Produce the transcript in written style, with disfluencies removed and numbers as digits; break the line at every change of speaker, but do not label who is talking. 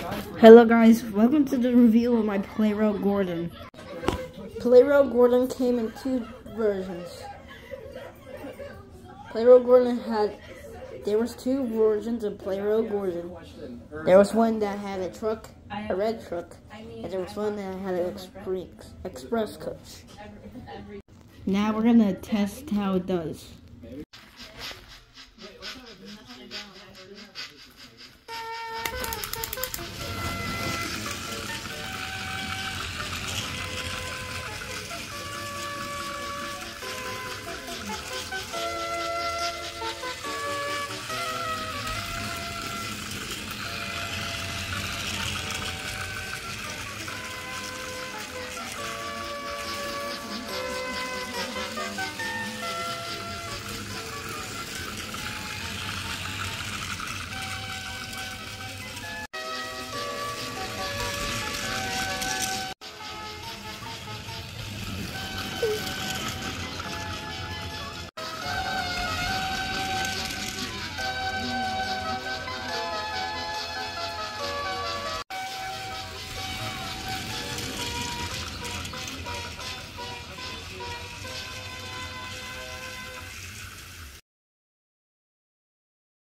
Hello guys, welcome to the review of my Plarail Gordon. Plarail Gordon came in two versions. Plarail Gordon there was two versions of Plarail Gordon. There was one that had a truck, a red truck, and there was one that had an express coach. Now we're gonna test how it does.